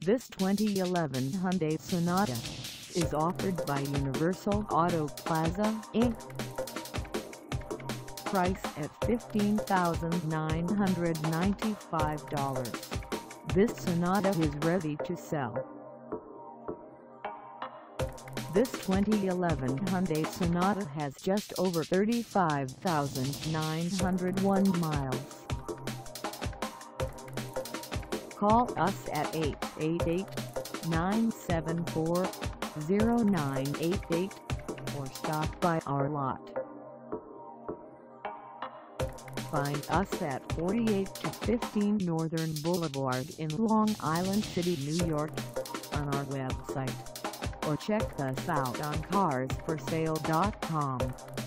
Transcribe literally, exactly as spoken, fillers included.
This twenty eleven Hyundai Sonata is offered by Universal Auto Plaza Incorporated. Price at fifteen thousand nine hundred ninety-five dollars. This Sonata is ready to sell. This twenty eleven Hyundai Sonata has just over thirty-five thousand nine hundred one miles. Call us at eight eight eight, nine seven four, zero nine eight eight or stop by our lot. Find us at forty-eight to fifteen Northern Boulevard in Long Island City, New York, on our website, or check us out on cars for sale dot com.